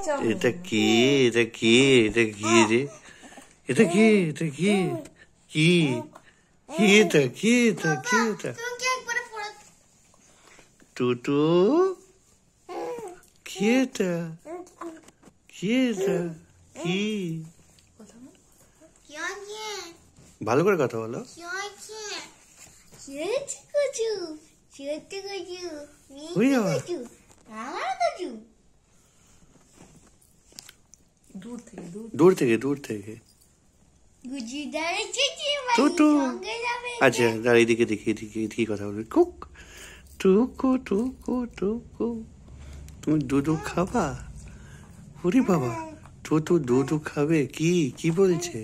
এটা কি এটা কি এটা কি রে এটা কি এটা কি কি কি এটা কি এটা কি এটা টুটু কি এটা কি এটা কি ভালো করে কথা বলো দূর থেকে টুটু আচ্ছা দাঁড়িয়ে দিকে দেখি এদিকে কথা বলবে কুক টুকু টুকু টুকু তুমি দুধু খাবা ওরে বাবা টুটু দুধু খাবে কি কি বলছে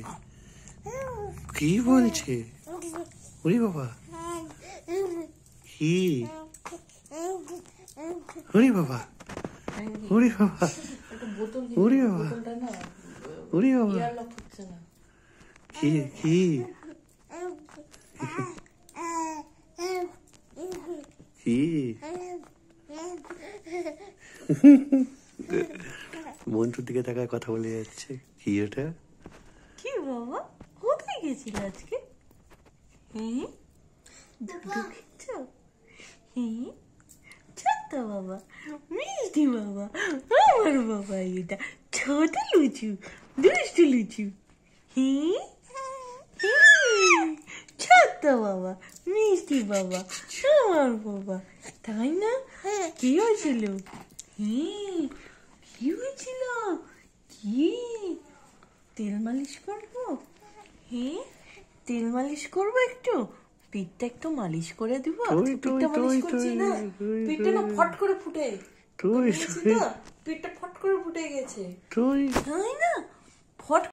ওরে বাবা কি ওরে বাবা ওরে বাবা ওরে বাবা ওরে বাবা কি কি কি মন্টুর দিকে তাকায় কথা বলে যাচ্ছে কি ওটা কি বাবা কোথায় গেছিল আজকে ছোট্ট বাবা মিষ্টি বাবা আমার বাবা এটা ছোট লুচু দুষ্টু লুচু ছোট্ট বাবা মিষ্টি বাবা আমার বাবা তাই না কি হয়েছিল কি হয়েছিল কি তেল মালিশ করবো তেল মালিশ করবো একটু পিঠটা একটু মালিশ করে দিব পিঠটা মালিশ করছি না পিঠটা না ফট করে ফুটে পিঠটা ফট করে ফুটে গেছে তাই না